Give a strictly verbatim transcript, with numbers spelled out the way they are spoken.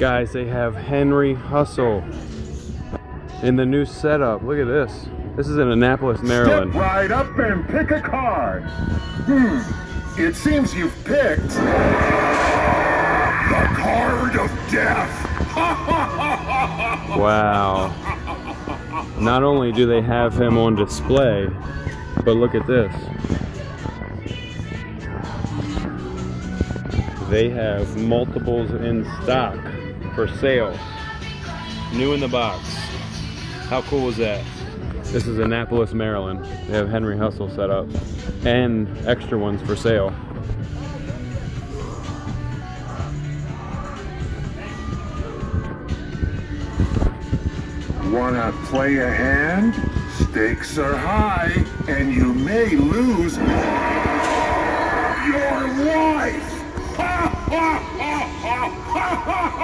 Guys, they have Henry Hustle in the new setup. Look at this. This is in Annapolis, Maryland. Step right up and pick a card. Hmm. It seems you've picked the card of death. Wow. Not only do they have him on display, but look at this. They have multiples in stock for sale. New in the box. How cool is that? This is Annapolis, Maryland. They have Henry Hustle set up and extra ones for sale. Wanna play a hand? Stakes are high, and you may lose your life.